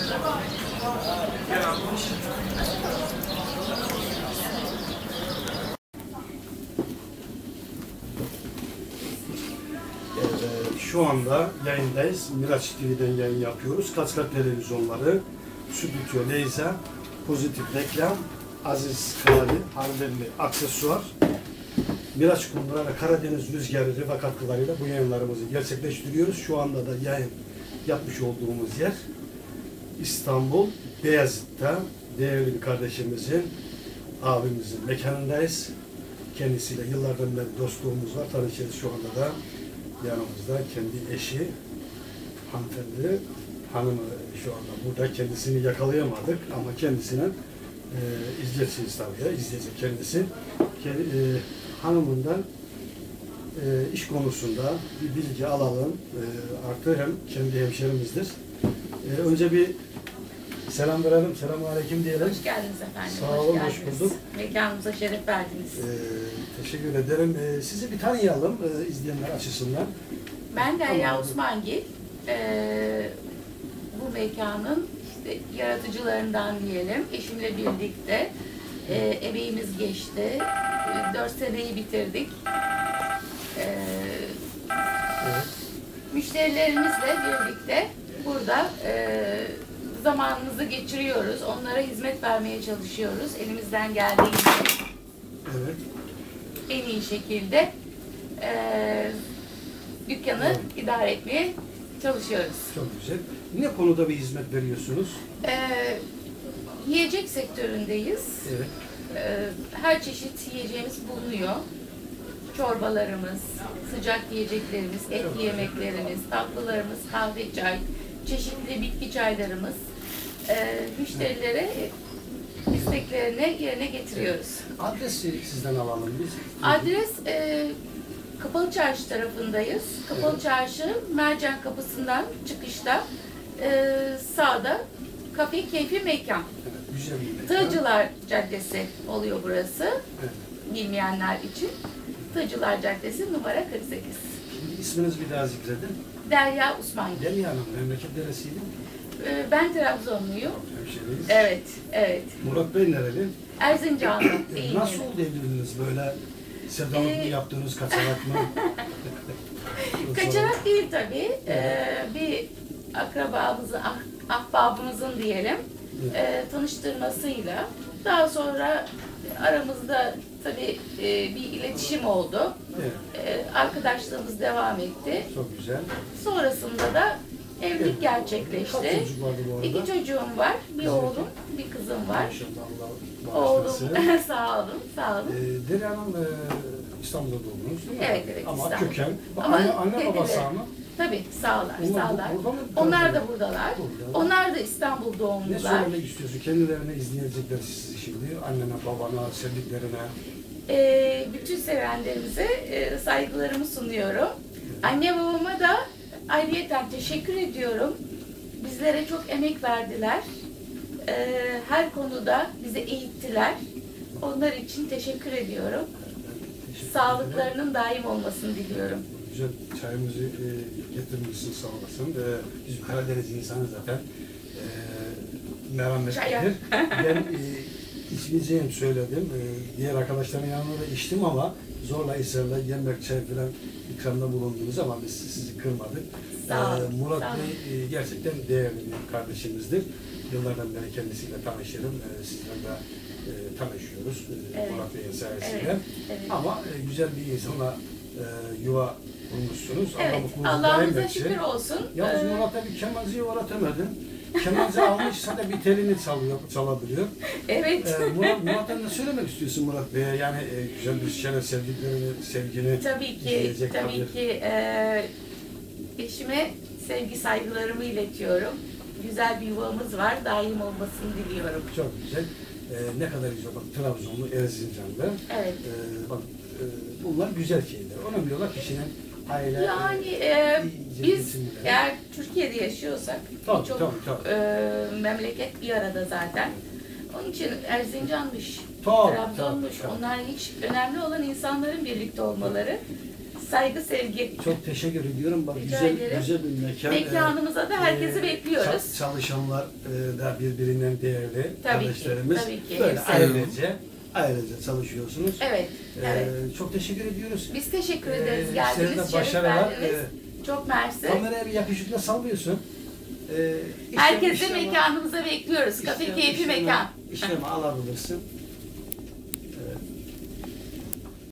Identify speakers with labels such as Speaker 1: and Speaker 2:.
Speaker 1: Şu anda yayındayız. Miraç TV'den yayın yapıyoruz. Kaçkar televizyonları, Stüdyo Leyza, Pozitif Reklam, Aziz Karali, Harberli Aksesuar, Miraç Kumru ve Karadeniz Rüzgarı ve katkılarıyla bu yayınlarımızı gerçekleştiriyoruz. Şu anda da yayın yapmış olduğumuz yer İstanbul, Beyazıt'ta değerli bir kardeşimizin, abimizin mekanındayız. Kendisiyle yıllardan beri dostluğumuz var. Tanışıyoruz şu anda da. Yanımızda kendi eşi, hanımefendi, hanımı şu anda burada. Kendisini yakalayamadık ama kendisine izleyeceğiz tabii, izleyecek kendisi. Hanımından iş konusunda bir bilgi alalım. Artı hem kendi hemşerimizdir. Önce bir selam verelim, selamünaleyküm diyelim.
Speaker 2: Hoş geldiniz efendim.
Speaker 1: Sağ olun, hoş bulduk.
Speaker 2: Mekanımıza şeref verdiniz.
Speaker 1: Teşekkür ederim. Sizi bir tanıyalım izleyenler açısından.
Speaker 2: Ben Derya Osmangil. Bu mekanın işte yaratıcılarından diyelim. Eşimle birlikte emeğimiz geçti. 4 seneyi bitirdik.
Speaker 1: Evet.
Speaker 2: Müşterilerimizle birlikte burada zamanımızı geçiriyoruz. Onlara hizmet vermeye çalışıyoruz. Elimizden geldiğince
Speaker 1: Evet.
Speaker 2: en iyi şekilde dükkanı idare etmeye çalışıyoruz.
Speaker 1: Çok güzel. Ne konuda bir hizmet veriyorsunuz?
Speaker 2: Yiyecek sektöründeyiz.
Speaker 1: Evet.
Speaker 2: Her çeşit yiyeceğimiz bulunuyor. Çorbalarımız, sıcak yiyeceklerimiz, etli yemeklerimiz, tatlılarımız, kahve, çay, çeşitli bitki çaylarımız müşterilere isteklerini yerine getiriyoruz.
Speaker 1: Adresi sizden alalım biz.
Speaker 2: Adres Kapalı Çarşı tarafındayız. Kapalı Çarşı Mercan Kapısı'ndan çıkışta sağda Kafe Keyfi Mekan.
Speaker 1: Evet, güzel bir mekan.
Speaker 2: Tığcılar Caddesi oluyor burası.
Speaker 1: Evet.
Speaker 2: Bilmeyenler için. Tığcılar Caddesi numara 48.
Speaker 1: Şimdi isminiz bir daha zikredin.
Speaker 2: Derya Osmangil.
Speaker 1: Derya Hanım, memleket neresiydi?
Speaker 2: Ben Trabzonluyum.
Speaker 1: Hemşehriyiz.
Speaker 2: Evet, evet.
Speaker 1: Murat Bey nereli?
Speaker 2: Erzincanlı.
Speaker 1: Nasıl oldu evliliğiniz böyle? Sevdalık mı yaptığınız, kaçarak mı?
Speaker 2: Kaçarak değil tabii. Bir akrabamızın, ahbabımızın diyelim tanıştırmasıyla daha sonra aramızda tabii bir iletişim oldu.
Speaker 1: Evet.
Speaker 2: Arkadaşlığımız devam etti.
Speaker 1: Çok güzel.
Speaker 2: Sonrasında da evlilik gerçekleşti.
Speaker 1: Kaç çocuk vardı bu arada?
Speaker 2: 2 çocuğum var. Bir oğlum, bir kızım var.
Speaker 1: Maşallah,
Speaker 2: Oğlum,
Speaker 1: bağışlasın.
Speaker 2: sağ olun, sağ olun.
Speaker 1: Derya Hanım İstanbul'da doğdunuz değil mi?
Speaker 2: Evet, evet.
Speaker 1: Ama
Speaker 2: İstanbul.
Speaker 1: köken.
Speaker 2: Ama
Speaker 1: Anne
Speaker 2: dediler.
Speaker 1: babası ama.
Speaker 2: Tabii, sağlar,
Speaker 1: Onlar
Speaker 2: sağlar.
Speaker 1: burada mı?
Speaker 2: Onlar da buradalar.
Speaker 1: Burada.
Speaker 2: Onlar da İstanbul
Speaker 1: Ne
Speaker 2: doğumlular.
Speaker 1: söylemek istiyorsun? Kendilerine izleyecekler sizi şimdi. Annene, babana, sevdiklerine.
Speaker 2: Bütün sevenlerimize saygılarımı sunuyorum. Anne babama da ayrıyeten teşekkür ediyorum. Bizlere çok emek verdiler. Her konuda bizi eğittiler. Onlar için teşekkür ediyorum.
Speaker 1: Teşekkür
Speaker 2: Sağlıklarının daim olmasını diliyorum.
Speaker 1: Güzel çayımızı getirmişsin, sağ olasın. Biz Karadeniz insanı zaten merhametlidir. Ben içmeyeceğim söyledim. Diğer arkadaşların yanında da içtim ama zorla ısrarla yemek, çay falan ikramda bulundunuz ama biz sizi kırmadık.
Speaker 2: Sağ olun.
Speaker 1: Murat
Speaker 2: Sağ olun.
Speaker 1: Bey gerçekten değerli bir kardeşimizdir. Yıllardan beri kendisiyle tanışırım. Sizlerle de tanışıyoruz
Speaker 2: Evet.
Speaker 1: Murat Bey'in sayesinde.
Speaker 2: Evet, evet.
Speaker 1: Ama güzel bir insanla yuva kurmuşsunuz.
Speaker 2: Evet,
Speaker 1: Allah mutluluğunuzu
Speaker 2: Allah'ımıza
Speaker 1: daim etsin.
Speaker 2: şükür olsun.
Speaker 1: Yalnız Murat'a bir kemancıyı öğretemedin. Kemancı almışsa da bir telini çalabiliyor.
Speaker 2: Evet.
Speaker 1: Murat'a ne söylemek istiyorsun Murat Bey'e? Yani güzel bir şeyler, sevdiklerini, sevgini
Speaker 2: Tabii ki,
Speaker 1: izleyecek
Speaker 2: tabii ki eşime sevgi saygılarımı iletiyorum. Güzel bir yuvamız var, daim olmasını diliyorum.
Speaker 1: Çok güzel. Ne kadar güzel. Bak Trabzonlu, Erzincan'da.
Speaker 2: Evet.
Speaker 1: Bak bunlar güzel şeyler. Önemli olan kişinin aile...
Speaker 2: Yani biz eğer Türkiye'de yaşıyorsak
Speaker 1: Tabii,
Speaker 2: birçok
Speaker 1: tabii.
Speaker 2: memleket bir arada zaten. Onun için Erzincan'mış,
Speaker 1: Tabii,
Speaker 2: Trabzon'muş,
Speaker 1: tabii.
Speaker 2: onlar hiç önemli olan insanların birlikte olmaları, saygı, sevgi.
Speaker 1: Çok teşekkür ediyorum. Bak,
Speaker 2: Rica
Speaker 1: güzel
Speaker 2: ederim.
Speaker 1: güzel bir mekan.
Speaker 2: Mekanımıza da herkesi bekliyoruz.
Speaker 1: Çalışanlar da birbirinden değerli
Speaker 2: Tabii ki,
Speaker 1: kardeşlerimiz.
Speaker 2: tabii ki.
Speaker 1: Böyle
Speaker 2: Hepsi.
Speaker 1: ailece çalışıyorsunuz.
Speaker 2: Evet, evet.
Speaker 1: Çok teşekkür ediyoruz.
Speaker 2: Biz teşekkür ederiz.
Speaker 1: Size
Speaker 2: Geldiniz,
Speaker 1: de
Speaker 2: şeref
Speaker 1: başarılar.
Speaker 2: verdiniz. Çok mersi.
Speaker 1: Kameraya bir yakışıklı sallıyorsun.
Speaker 2: Herkesi mekanımıza bekliyoruz. Kafe keyfi mekan.
Speaker 1: İşlemi alabilirsin.